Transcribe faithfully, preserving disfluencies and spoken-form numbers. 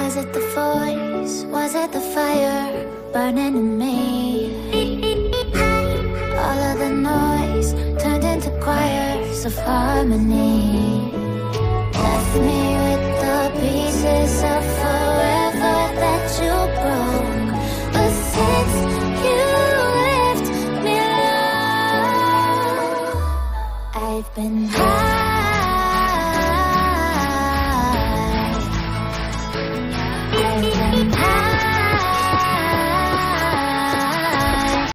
Was it the voice? Was it the fire burning in me? All of the noise turned into choirs of harmony. Left me with the pieces of